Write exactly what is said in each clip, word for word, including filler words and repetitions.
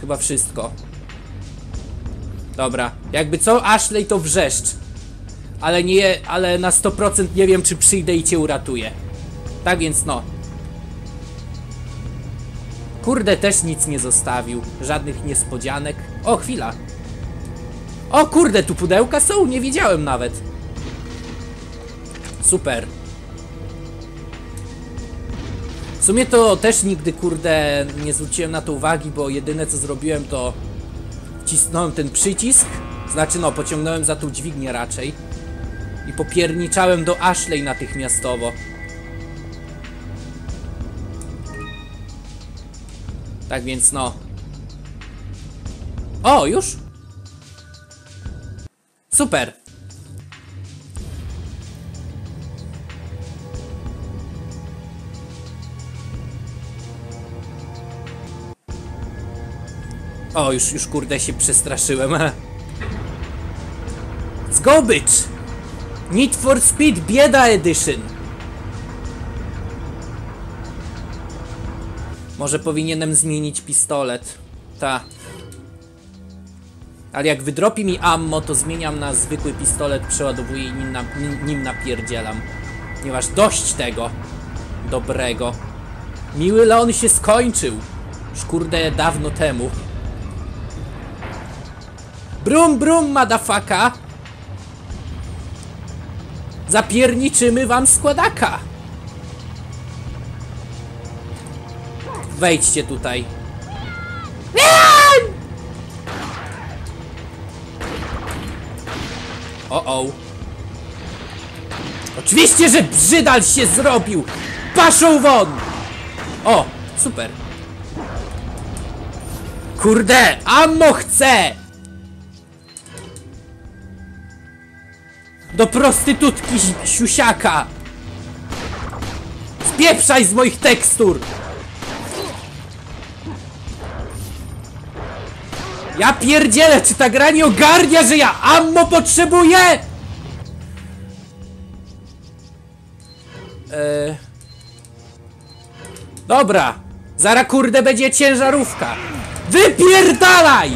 Chyba wszystko. Dobra, jakby co, Ashley to wrzeszcz. Ale nie, ale na sto procent nie wiem, czy przyjdę i cię uratuję. Tak więc no. Kurde, też nic nie zostawił. Żadnych niespodzianek. O, chwila. O kurde, tu pudełka są? Nie wiedziałem nawet. Super. W sumie to też nigdy, kurde, nie zwróciłem na to uwagi, bo jedyne co zrobiłem to wcisnąłem ten przycisk. Znaczy no, pociągnąłem za tą dźwignię raczej. I popierniczałem do Ashley natychmiastowo. Tak więc no. O, już? Super. O, już, już kurde się przestraszyłem. Let's go, bitch! Need for Speed Bieda Edition. Może powinienem zmienić pistolet. Ta. Ale jak wydropi mi ammo, to zmieniam na zwykły pistolet, przeładowuję i nim, na, nim napierdzielam. Ponieważ dość tego dobrego. Miły Leon się skończył. Już kurde dawno temu. Brum brum, madafaka. Zapierniczymy wam składaka. Wejdźcie tutaj. O o. Oczywiście, że brzydal się zrobił. Paszą won. O, super. Kurde, ammo chcę. Do prostytutki siusiaka. Spieprzaj z moich tekstur. Ja pierdzielę, czy ta gra nie ogarnia, że ja ammo potrzebuję? Eee... Dobra. Zara kurde będzie ciężarówka. Wypierdalaj!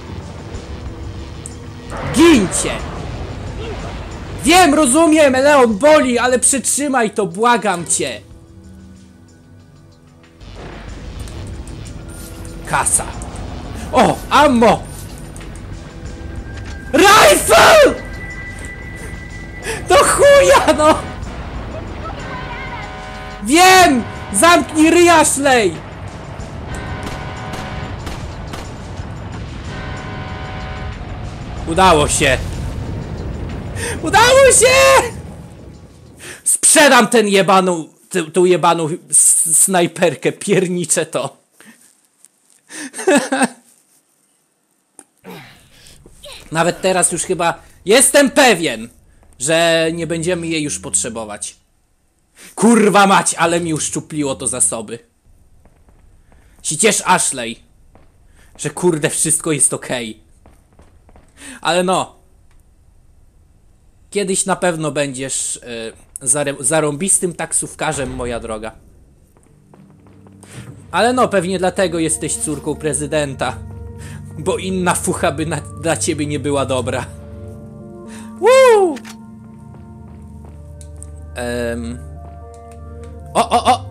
Gincie! Wiem, rozumiem, Leon boli, ale przytrzymaj to, błagam cię. Kasa. O, ammo! Rifle! Do chuja, no! Wiem! Zamknij ryj, Ashley! Udało się! Udało się! Sprzedam ten jebaną, tę, tą jebaną snajperkę, pierniczę to. Nawet teraz już chyba jestem pewien, że nie będziemy jej już potrzebować. Kurwa mać, ale mi uszczupliło to zasoby. Się ciesz, Ashley, że kurde wszystko jest okej. Okay. Ale no. Kiedyś na pewno będziesz yy, zarąbistym taksówkarzem, moja droga. Ale no, pewnie dlatego jesteś córką prezydenta. Bo inna fucha by na, dla ciebie nie była dobra. Woo! Um. O, o, o!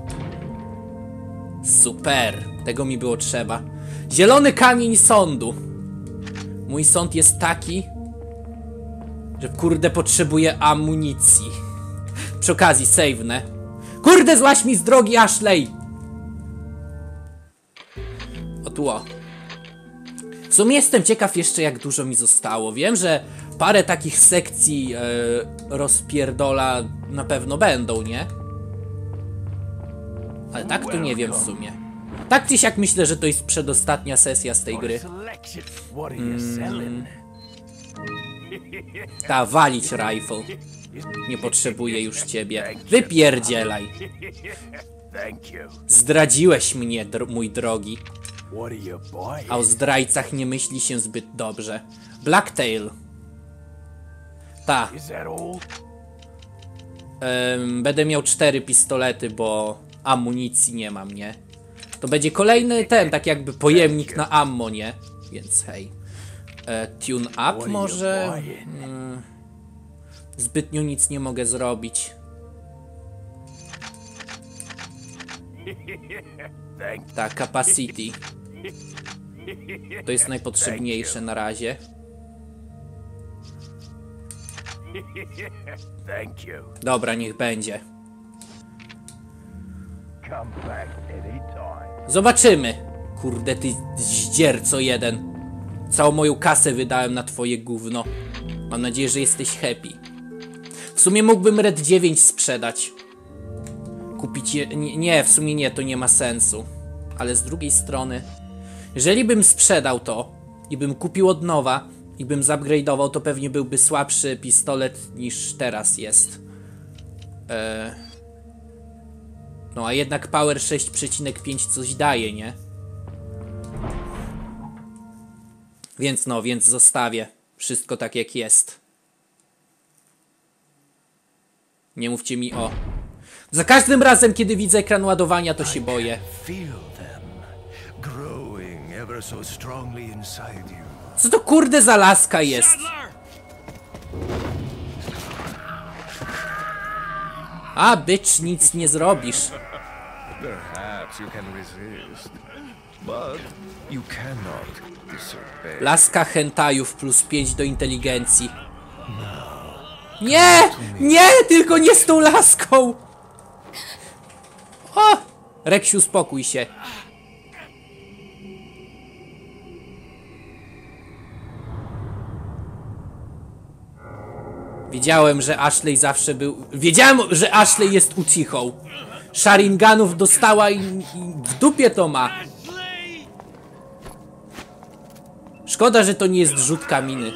Super. Tego mi było trzeba. Zielony kamień sądu. Mój sąd jest taki, że kurde potrzebuję amunicji. Przy okazji, save'nę. Kurde, złaś mi z drogi, Ashley! O tu o. W sumie jestem ciekaw jeszcze, jak dużo mi zostało. Wiem, że parę takich sekcji e, rozpierdola na pewno będą, nie? Ale tak to nie wiem w sumie. Tak czy siak myślę, że to jest przedostatnia sesja z tej gry. Mm. Ta, walić rifle. Nie potrzebuję już ciebie. Wypierdzielaj. Zdradziłeś mnie, dro mój drogi. A o zdrajcach nie myśli się zbyt dobrze. Blacktail. Ta. Um, będę miał cztery pistolety, bo amunicji nie mam, nie? To będzie kolejny ten, tak jakby pojemnik na ammo, nie? Więc hej. E, tune up może? Hmm. Zbytnio nic nie mogę zrobić. Tak, capacity. To jest najpotrzebniejsze na razie. Dobra, niech będzie. Zobaczymy. Kurde, ty zdzierco jeden. Całą moją kasę wydałem na twoje gówno. Mam nadzieję, że jesteś happy. W sumie mógłbym Red dziewięć sprzedać. Kupić je... Nie, nie, w sumie nie, to nie ma sensu. Ale z drugiej strony, jeżeli bym sprzedał to i bym kupił od nowa i bym zupgrade'ował, to pewnie byłby słabszy pistolet niż teraz jest. Eee... No a jednak Power sześć przecinek pięć coś daje, nie? Więc no, więc zostawię wszystko tak jak jest. Nie mówcie mi o... Za każdym razem, kiedy widzę ekran ładowania, to się boję. Co to kurde za laska jest? A, bitch, nic nie zrobisz. Laska hentajów plus pięć do inteligencji. Nie! Nie! Tylko nie z tą laską! O! Reksiu, spokój się. Wiedziałem, że Ashley zawsze był... Wiedziałem, że Ashley jest ucichą. Sharinganów dostała i, i w dupie to ma. Szkoda, że to nie jest rzut kaminy.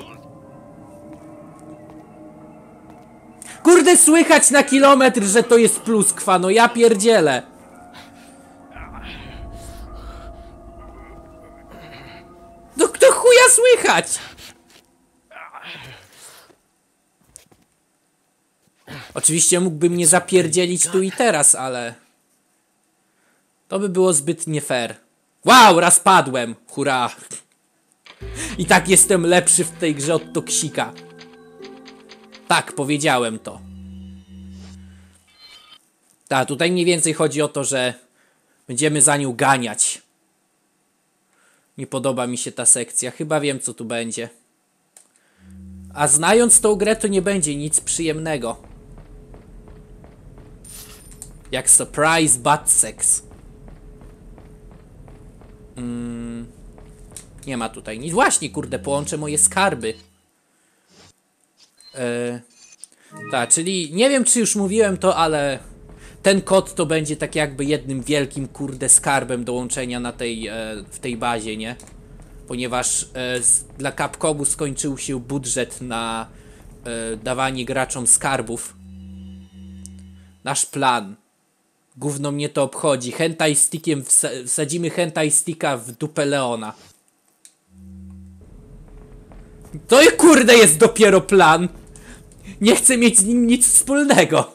Kurde, słychać na kilometr, że to jest pluskwa, no ja pierdzielę. No kto chuja słychać? Oczywiście mógłbym mnie zapierdzielić tu i teraz, ale... To by było zbyt nie fair. Wow, raz padłem! Hurra! I tak jestem lepszy w tej grze od Toksika. Tak, powiedziałem to. Tak, tutaj mniej więcej chodzi o to, że będziemy za nią ganiać. Nie podoba mi się ta sekcja. Chyba wiem, co tu będzie. A znając tą grę, to nie będzie nic przyjemnego. Jak surprise butt sex. Mm, nie ma tutaj nic. Właśnie, kurde, połączę moje skarby. Yy, tak, czyli nie wiem, czy już mówiłem to, ale ten kod to będzie tak jakby jednym wielkim, kurde, skarbem do łączenia na tej, e, w tej bazie, nie? Ponieważ e, z, dla Capcomu skończył się budżet na e, dawanie graczom skarbów. Nasz plan. Gówno mnie to obchodzi. Hentai stickiem wsa wsadzimy hentai sticka w dupę Leona. To kurde jest dopiero plan. Nie chcę mieć z nim nic wspólnego.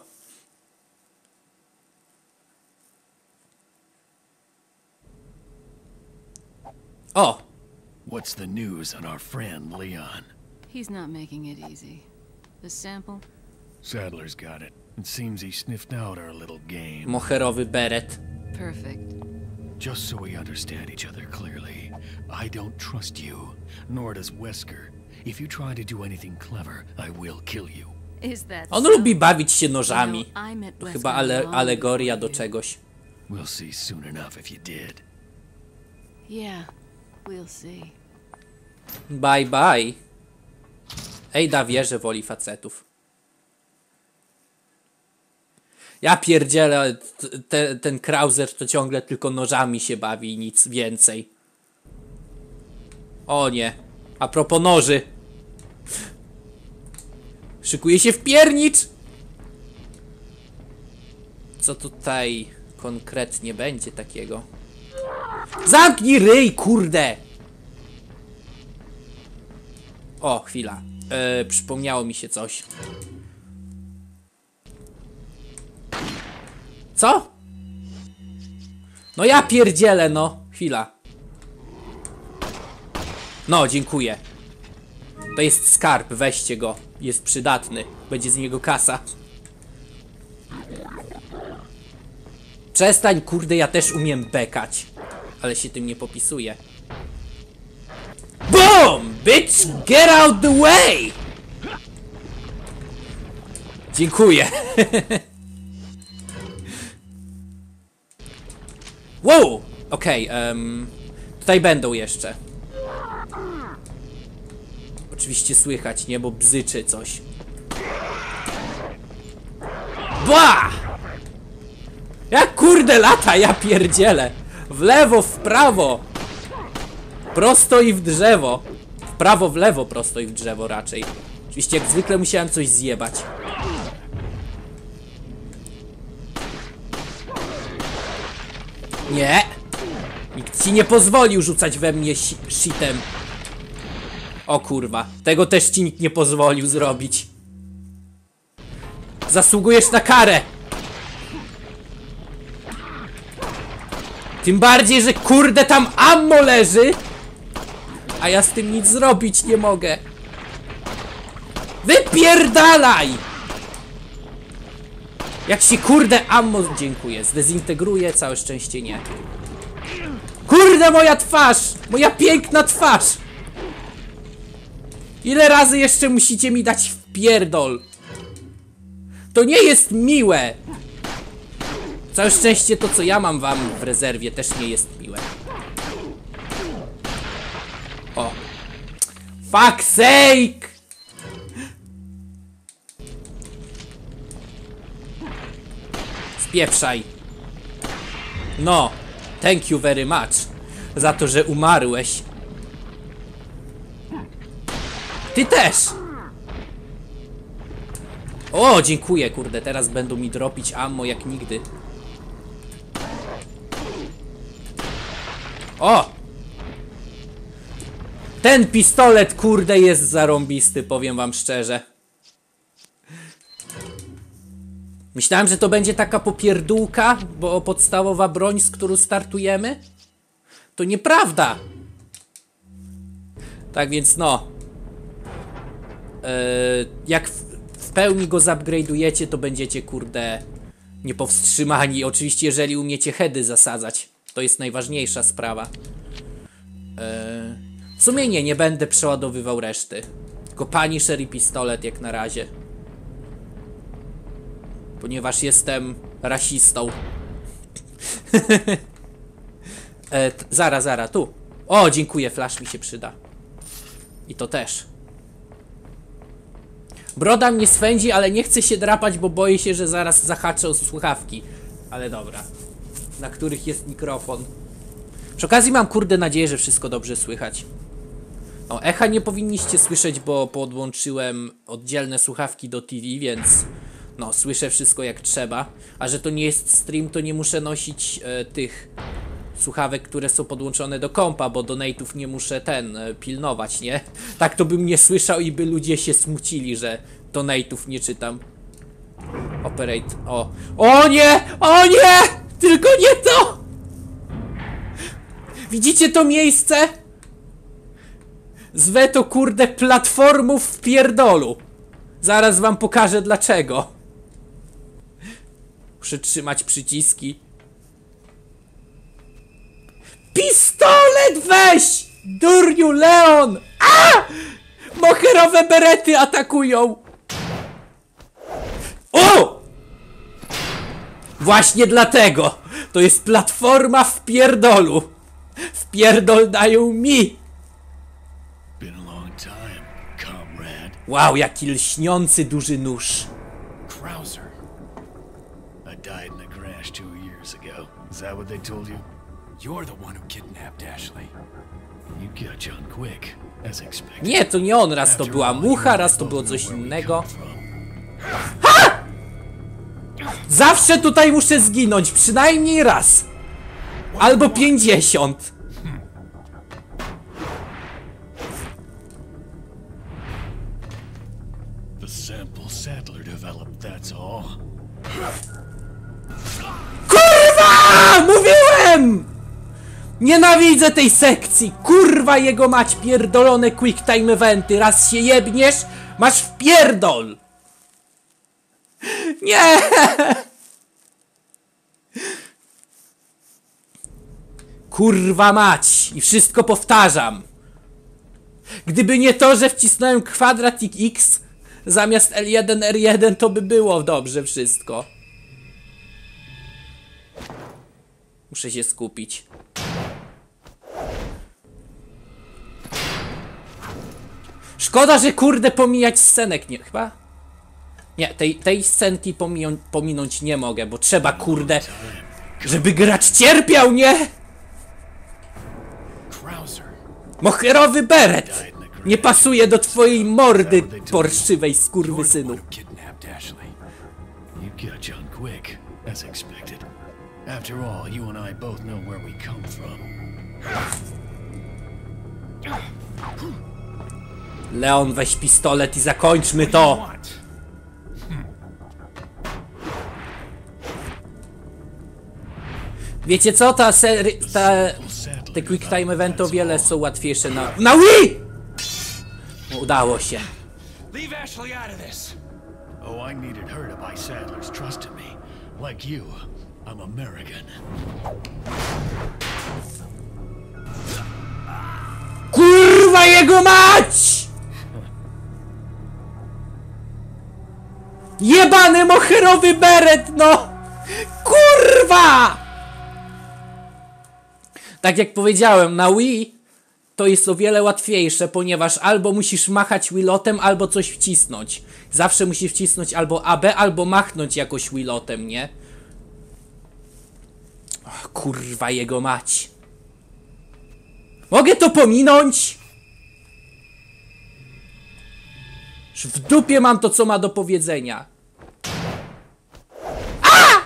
O! What's the news on our friend Leon? He's not making it easy. The sample? Sadler's got it. It seems he sniffed out our little game. Moherowy beret. Perfect. Just so we understand each other clearly, I don't trust you, nor does Wesker. If you try to do anything clever, I will kill you. Is that On so? lubi bawić się nożami. No, I met To Wesker chyba ale long alegoria do before you. czegoś. We'll see soon enough if you did. Yeah, we'll see. Bye bye. Ejda wie, że woli facetów. Ja pierdzielę, te, ten Krauser to ciągle tylko nożami się bawi i nic więcej. O nie. A propos noży. Szykuje się wpiernicz! Co tutaj konkretnie będzie takiego? Zamknij ryj, kurde! O, chwila. E, przypomniało mi się coś. Co? No ja pierdzielę, no. Chwila. No, dziękuję. To jest skarb, weźcie go. Jest przydatny. Będzie z niego kasa. Przestań, kurde, ja też umiem bekać. Ale się tym nie popisuję. BOOM! Bitch! Get out the way! Dziękuję. Wow! Okej, okay, um, tutaj będą jeszcze. Oczywiście słychać, nie? Bo bzyczy coś. Ba! Jak kurde lata, ja pierdzielę. W lewo, w prawo. Prosto i w drzewo. W prawo, w lewo, prosto i w drzewo raczej. Oczywiście jak zwykle musiałem coś zjebać. Nie. Nikt ci nie pozwolił rzucać we mnie shitem. O kurwa. Tego też ci nikt nie pozwolił zrobić. Zasługujesz na karę. Tym bardziej, że kurde tam ammo leży. A ja z tym nic zrobić nie mogę. Wypierdalaj! Jak się kurde ammo... Dziękuję. Zdezintegruje, całe szczęście nie. Kurde moja twarz! Moja piękna twarz! Ile razy jeszcze musicie mi dać w pierdol? To nie jest miłe! Całe szczęście to, co ja mam wam w rezerwie, też nie jest miłe. O. Fuck sake! Spieprzaj. No. Thank you very much. Za to, że umarłeś. Ty też! O, dziękuję, kurde. Teraz będą mi dropić ammo jak nigdy. O! Ten pistolet, kurde, jest zarąbisty, powiem wam szczerze. Myślałem, że to będzie taka popierdółka, bo podstawowa broń, z którą startujemy. To nieprawda. Tak więc no. Yy, jak w, w pełni go zupgrade'ujecie, to będziecie, kurde, niepowstrzymani. Oczywiście, jeżeli umiecie heady zasadzać. To jest najważniejsza sprawa. Yy, w sumie nie, nie będę przeładowywał reszty. Tylko Punisher i pistolet jak na razie. Ponieważ jestem rasistą. e, zara, zara, tu. O, dziękuję, flash mi się przyda. I to też. Broda mnie swędzi, ale nie chcę się drapać, bo boję się, że zaraz zahaczę o słuchawki. Ale dobra. Na których jest mikrofon. Przy okazji mam, kurde, nadzieję, że wszystko dobrze słychać. No, echa nie powinniście słyszeć, bo podłączyłem oddzielne słuchawki do T V, więc... No, słyszę wszystko jak trzeba. A że to nie jest stream, to nie muszę nosić e, tych słuchawek, które są podłączone do kompa, bo donate'ów nie muszę ten e, pilnować, nie? Tak to bym nie słyszał i by ludzie się smucili, że donate'ów nie czytam. Operate... O... O nie! O nie! Tylko nie to! Widzicie to miejsce? Zwę to, kurde, platformów w pierdolu. Zaraz wam pokażę dlaczego. Muszę trzymać przyciski. Pistolet weź! Durniu Leon! A! Moherowe berety atakują! O! Właśnie dlatego! To jest platforma w pierdolu! W pierdol dają mi! Been a long time, comrade. Wow, jaki lśniący duży nóż. Krauser. I died in a crash two years ago. Is that what they told you? You're the one who kidnapped Ashley. You catch on quick, as expected. Nie, to nie on. Raz to była mucha, raz to było coś innego. Ha! Zawsze tutaj muszę zginąć, przynajmniej raz. Albo pięćdziesiąt. The sample Saddler developed, that's all. Kurwa! Mówiłem! Nienawidzę tej sekcji! Kurwa jego mać pierdolone quick time eventy! Raz się jebniesz, masz wpierdol! Nie! Kurwa mać! I wszystko powtarzam! Gdyby nie to, że wcisnąłem kwadrat X zamiast L jeden R jeden, to by było dobrze wszystko. Muszę się skupić. Szkoda, że kurde pomijać scenek nie... Chyba? Nie, tej, tej scenki pomiją, pominąć nie mogę, bo trzeba kurde... Żeby gracz cierpiał, nie? Moherowy beret! Nie pasuje do twojej mordy, porszywej skurwysynu. You got John quick, as expected. After all, you and I both know where we come from. Leon, weź pistolet i zakończmy to! Wiecie co? Ta seria... Ta... Te quick time eventy o wiele są łatwiejsze na... Na Wii! Udało się. Leave Ashley out of this. Oh, I needed her to buy Sadler's trust in me. Like you, I'm American. Kurwa jego mać! Jebany moherowy beret, no! Kurwa! Tak jak powiedziałem, na Wii to jest o wiele łatwiejsze, ponieważ albo musisz machać wilotem, albo coś wcisnąć. Zawsze musisz wcisnąć albo A B, albo machnąć jakoś wilotem, nie? Och, kurwa jego mać. Mogę to pominąć? Już w dupie mam to, co ma do powiedzenia. A!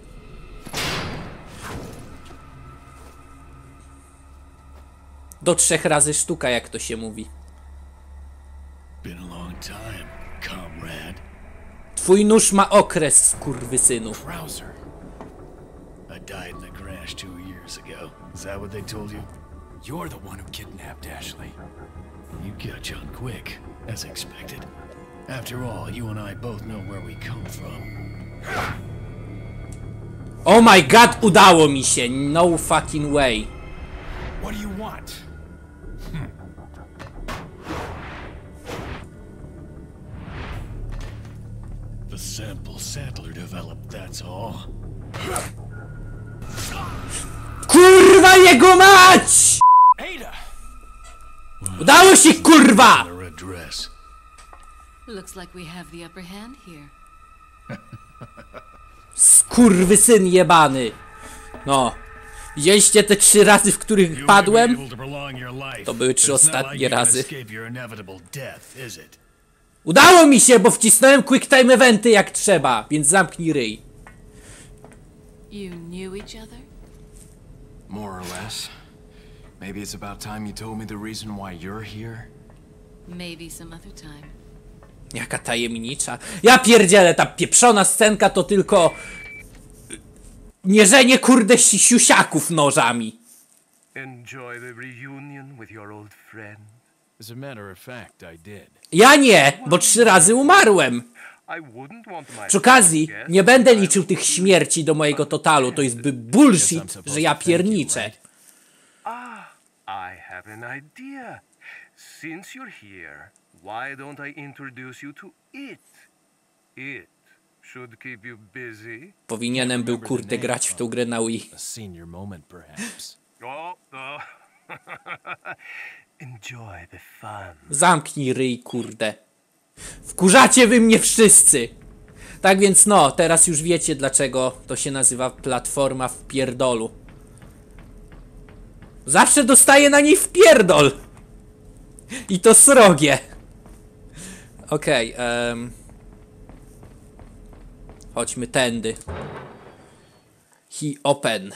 Do trzech razy sztuka, jak to się mówi. Been a long time, comrade. Twój nóż ma okres, skurwysynu. Krauser. I died in the crash two years ago. Is that what they told you? You're the one who kidnapped Ashley. You got John quick, as expected. After all, you and I both know where we come from. Oh my god, udało mi się! No fucking way. What do you want? The sample Sadler developed, that's all. Kurwa jego mać! Ada! Udało się, kurwa! Their address. Looks like we have the upper hand here. Skurwysyn jebany. No. Widzieliście te trzy razy, w których padłem? To były trzy ostatnie razy. Udało mi się, bo wcisnąłem quick time eventy jak trzeba, więc zamknij ryj. You knew each other? More or less. Maybe it's about time you told me the reason why you're here. Maybe some other time. Jaka tajemnicza. Ja pierdzielę, ta pieprzona scenka to tylko... mierzenie kurde si- siusiaków nożami. Enjoy the reunion with your old friend. As a matter of fact, I did. Ja nie, bo trzy razy umarłem. I wouldn't want my Przy okazji, nie będę liczył tych śmierci do mojego totalu. To jest by bullshit, że ja pierniczę. Ah, I have an idea. Since you're here, why don't I introduce you to it? It should keep you busy. Powinienem był kurde grać w tą grę na Wii. A senior moment, perhaps. Oh, oh. Enjoy the fun. Zamknij ryj, kurde. Wkurzacie wy mnie wszyscy. Tak więc no, teraz już wiecie dlaczego to się nazywa platforma w pierdolu. Zawsze dostaję na niej w pierdol. I to srogie. Okej, okay, um... chodźmy tędy. He open.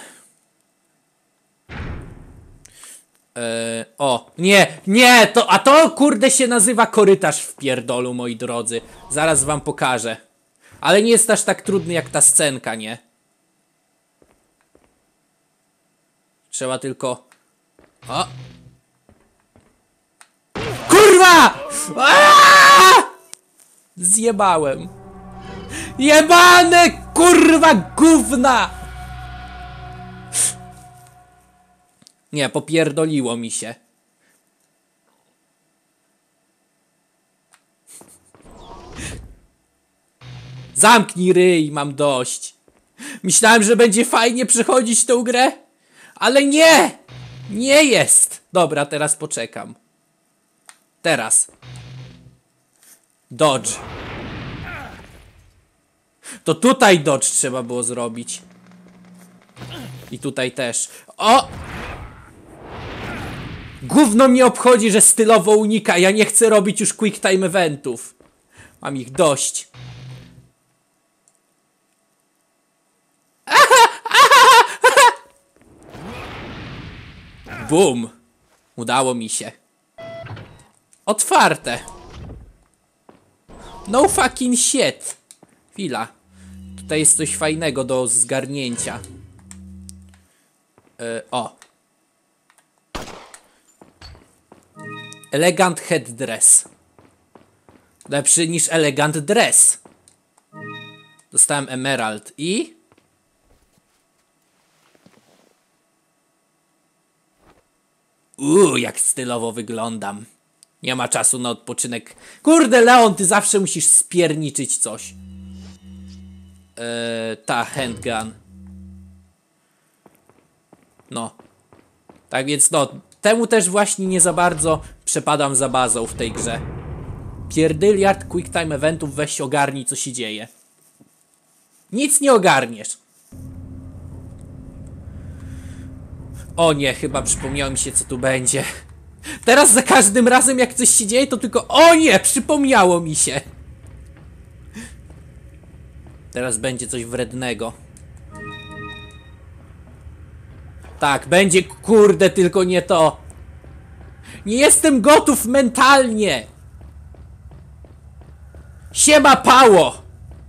Eee, o, nie, nie, to, a to kurde się nazywa korytarz w pierdolu, moi drodzy. Zaraz wam pokażę. Ale nie jest aż tak trudny jak ta scenka, nie? Trzeba tylko... O! Kurwa! Aaaa! Zjebałem. Jebane kurwa gówna! Nie, popierdoliło mi się. Zamknij ryj, mam dość. Myślałem, że będzie fajnie przechodzić tę grę, ale nie! Nie jest! Dobra, teraz poczekam. Teraz. Dodge. To tutaj dodge trzeba było zrobić. I tutaj też. O! Gówno mnie obchodzi, że stylowo unika. Ja nie chcę robić już quick time eventów. Mam ich dość. Bum. Udało mi się. Otwarte. No fucking shit. Chwila. Tutaj jest coś fajnego do zgarnięcia. Yy, o. Elegant headdress. Lepszy niż elegant dress. Dostałem emerald i... Uuu, jak stylowo wyglądam. Nie ma czasu na odpoczynek. Kurde, Leon, ty zawsze musisz spierniczyć coś. Eee, ta handgun. No. Tak więc no, temu też właśnie nie za bardzo przepadam za bazą w tej grze. Pierdyliard quick time eventów, weź ogarnij co się dzieje. Nic nie ogarniesz. O nie, chyba przypomniało mi się co tu będzie. Teraz za każdym razem jak coś się dzieje to tylko o nie, przypomniało mi się. Teraz będzie coś wrednego. Tak, będzie kurde tylko nie to. Nie jestem gotów mentalnie. Siema Pało.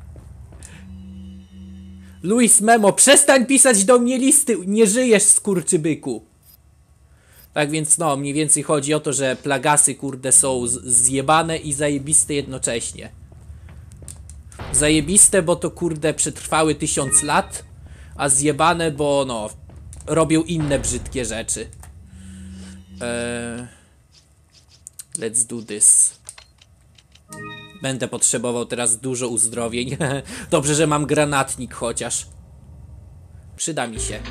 Luis Memo, przestań pisać do mnie listy, nie żyjesz skurczybyku. Tak więc no, mniej więcej chodzi o to, że plagasy kurde są zjebane i zajebiste jednocześnie. Zajebiste, bo to kurde przetrwały tysiąc lat, a zjebane, bo no, robią inne brzydkie rzeczy. Eee, let's do this. Będę potrzebował teraz dużo uzdrowień. Dobrze, że mam granatnik chociaż. Przyda mi się.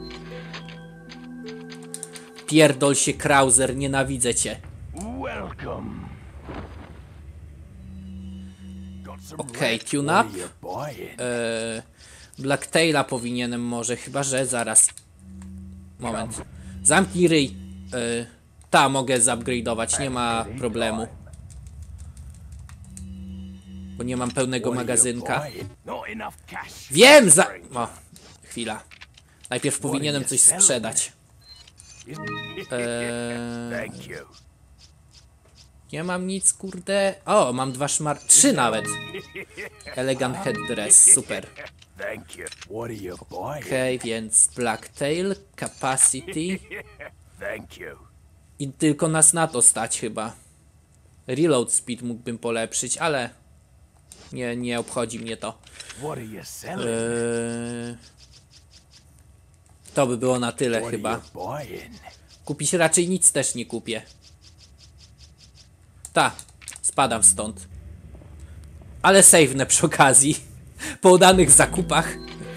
Pierdol się, Krauser, nienawidzę cię. Okej, okay, tune up. Eee, Blacktaila powinienem może, chyba że zaraz. Moment. Zamknij ryj. Eee, ta, mogę zupgrade'ować, nie ma problemu. Bo nie mam pełnego magazynka. Wiem za... O, chwila. Najpierw powinienem coś sprzedać. Eee... Nie mam nic, kurde. O, mam dwa szmar... Trzy nawet. Elegant headdress, super. Okej, okay, więc Blacktail, capacity. I tylko nas na to stać chyba. Reload speed mógłbym polepszyć, ale... Nie, nie obchodzi mnie to. Eee... To by było na tyle chyba. Kupić raczej nic też nie kupię. Ta, spadam stąd. Ale save'nę przy okazji. Po udanych zakupach.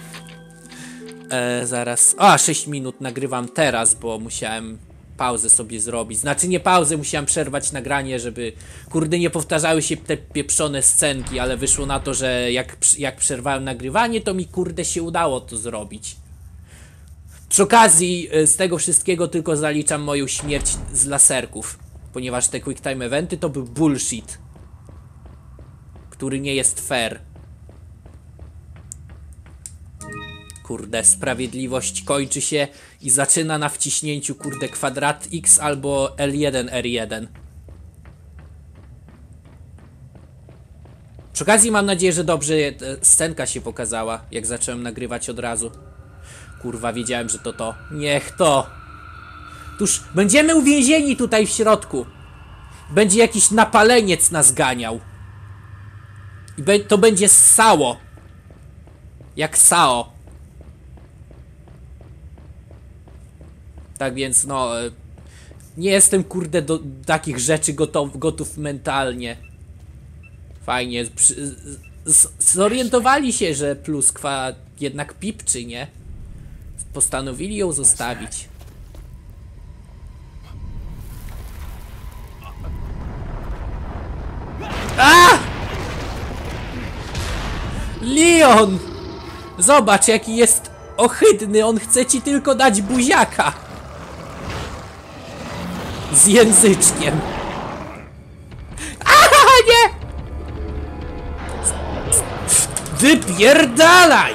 Eee, zaraz. O, sześć minut nagrywam teraz, bo musiałem pauzę sobie zrobić. Znaczy nie pauzę, musiałem przerwać nagranie, żeby kurde nie powtarzały się te pieprzone scenki, ale wyszło na to, że jak, jak przerwałem nagrywanie, to mi kurde się udało to zrobić. Przy okazji z tego wszystkiego tylko zaliczam moją śmierć z laserków, ponieważ te quick time eventy to był bullshit, który nie jest fair. Kurde, sprawiedliwość kończy się i zaczyna na wciśnięciu kurde kwadrat X albo L jeden R jeden. Przy okazji mam nadzieję, że dobrze scenka się pokazała, jak zacząłem nagrywać od razu. Kurwa, wiedziałem, że to to. Niech to. Tuż będziemy uwięzieni tutaj w środku. Będzie jakiś napaleniec nas ganiał. I be to będzie ssało. Jak sao. Tak więc no... Nie jestem kurde do takich rzeczy gotów, gotów mentalnie. Fajnie. Przy, zorientowali się, że pluskwa jednak pipczy, nie? Postanowili ją zostawić. A! Leon! Zobacz, jaki jest ohydny. On chce ci tylko dać buziaka. Z języczkiem. Aha, nie! Wypierdalaj!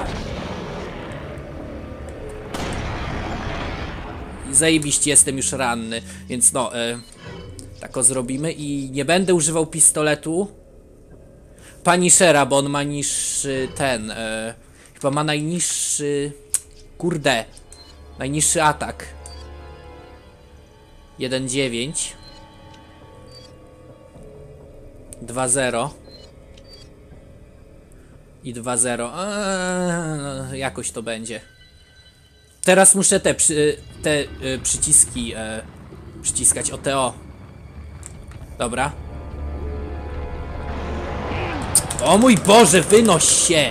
Zajebiście, jestem już ranny, więc no, e, tak o zrobimy i nie będę używał pistoletu Punishera, bo on ma niższy ten, e, chyba ma najniższy, kurde, najniższy atak. jeden dziewięć dwa zero i dwa zero. Eee, jakoś to będzie. Teraz muszę te, przy, te y, przyciski y, przyciskać. O te o. Dobra. O mój Boże, wynoś się!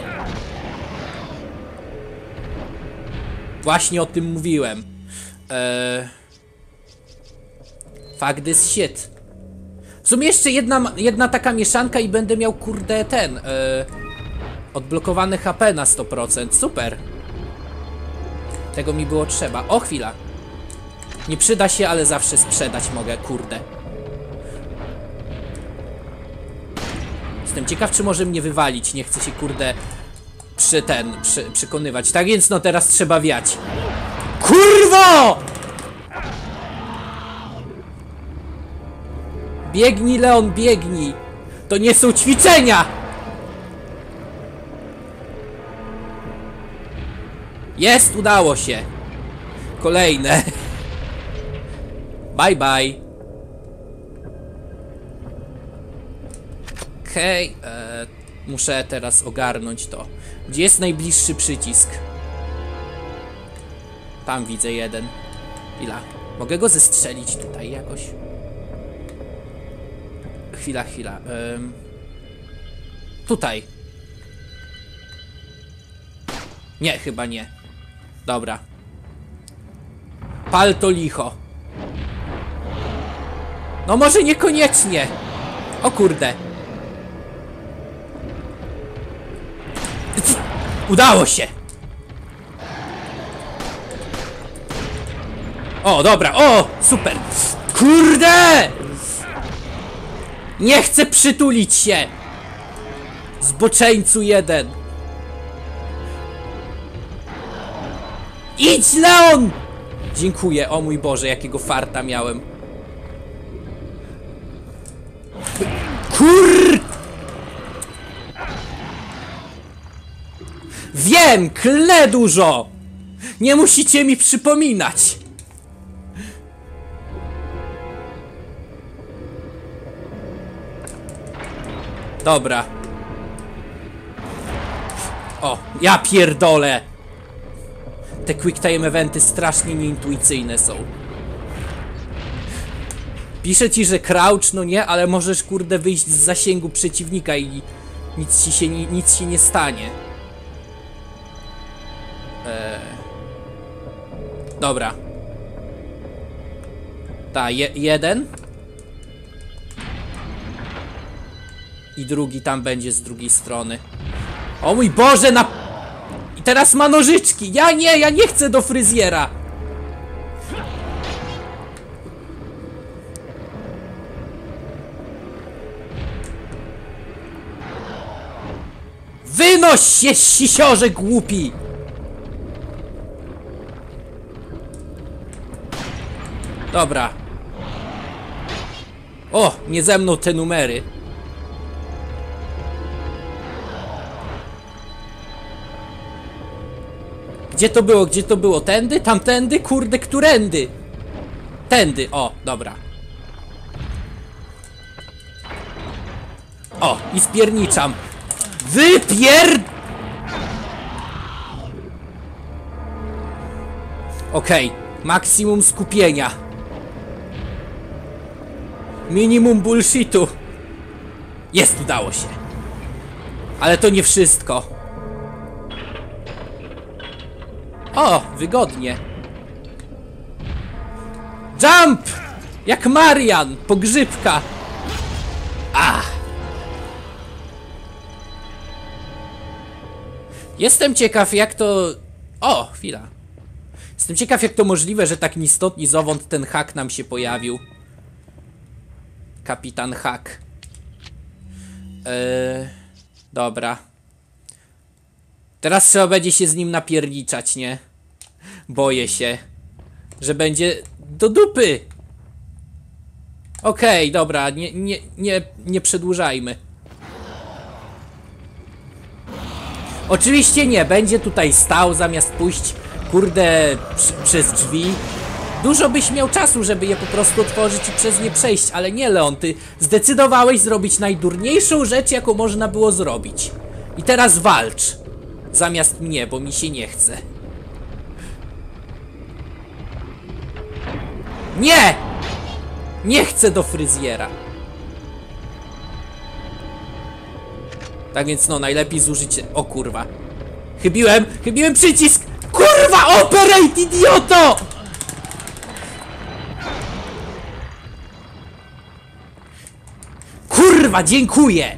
Właśnie o tym mówiłem. Eee... Fuck this shit. W sumie jeszcze jedna, jedna taka mieszanka i będę miał kurde ten... Eee... Odblokowany H P na sto procent. Super. Tego mi było trzeba. O, chwila. Nie przyda się, ale zawsze sprzedać mogę, kurde. Jestem ciekaw, czy może mnie wywalić. Nie chcę się, kurde, przy ten, przy, przekonywać. Tak więc, no teraz trzeba wiać. Kurwo! Biegnij, Leon, biegnij. To nie są ćwiczenia! Jest, udało się. Kolejne. Bye bye. Okej, okay, e, muszę teraz ogarnąć to. Gdzie jest najbliższy przycisk? Tam widzę jeden. Chwila. Mogę go zestrzelić tutaj jakoś? Chwila, chwila. Ym... Tutaj. Nie, chyba nie. Dobra. Pal to licho. No może niekoniecznie. O kurde. Udało się. O, dobra, o, super. Kurde! Nie chcę przytulić się. Zboczeńcu jeden. Idź, Leon! Dziękuję, o mój Boże, jakiego farta miałem. Kur... Wiem, klnę dużo! Nie musicie mi przypominać! Dobra. O, ja pierdolę! Te quick time eventy strasznie nieintuicyjne są. Piszę ci, że crouch, no nie, ale możesz kurde wyjść z zasięgu przeciwnika i nic ci się, nic się nie stanie. Eee. Dobra. Ta, je, jeden. I drugi tam będzie z drugiej strony. O mój Boże, na... I teraz ma nożyczki. Ja nie, ja nie chcę do fryzjera. Wynoś się, sisiorze głupi! Dobra. O, nie ze mną te numery. Gdzie to było? Gdzie to było? Tędy? Tamtędy? Kurde, którędy? Tędy, o, dobra. O, i spierniczam. Wypier... Okej, okay. Maksimum skupienia. Minimum bullshitu. Jest, udało się. Ale to nie wszystko. O, wygodnie. Jump! Jak Marian, pogrzybka. Ah. Jestem ciekaw, jak to... O, chwila. Jestem ciekaw, jak to możliwe, że tak ni stąd, ni zowąd ten hak nam się pojawił. Kapitan Hak. Eee, dobra. Teraz trzeba będzie się z nim napierniczać, nie? Boję się, że będzie do dupy. Okej, okay, dobra, nie, nie, nie, nie przedłużajmy. Oczywiście nie, będzie tutaj stał zamiast pójść, kurde, przez drzwi. Dużo byś miał czasu, żeby je po prostu otworzyć i przez nie przejść, ale nie, Leon, ty zdecydowałeś zrobić najdurniejszą rzecz, jaką można było zrobić. I teraz walcz. Zamiast mnie, bo mi się nie chce. Nie! Nie chcę do fryzjera. Tak więc no, najlepiej zużyć... O kurwa. Chybiłem, chybiłem przycisk! Kurwa, operate, idioto! Kurwa, dziękuję!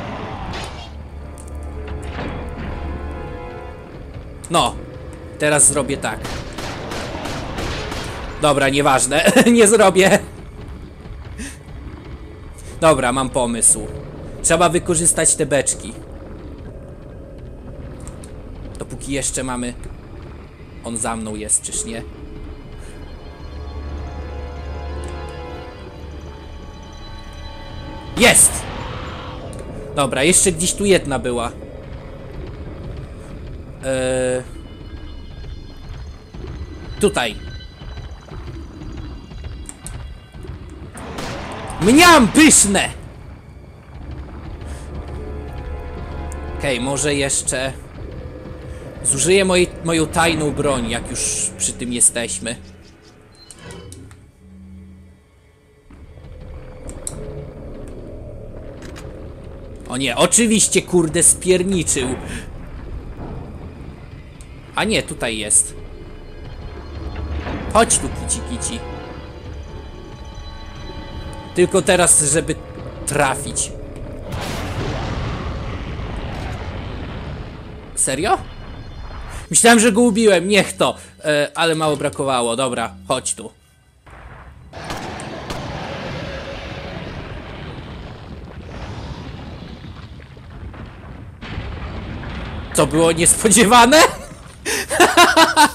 No, teraz zrobię tak. Dobra, nieważne, nie zrobię. Dobra, mam pomysł. Trzeba wykorzystać te beczki. Dopóki jeszcze mamy... On za mną jest, czyż nie? Jest! Dobra, jeszcze gdzieś tu jedna była. Eee... Tutaj. Mniam, pyszne! Okej, okay, może jeszcze... Zużyję mojej, moją tajną broń, jak już przy tym jesteśmy. O nie, oczywiście, kurde, spierniczył. A nie, tutaj jest. Chodź tu, kici, kici. Tylko teraz, żeby trafić. Serio? Myślałem, że go ubiłem, niech to. E, ale mało brakowało, dobra, chodź tu. Co było niespodziewane?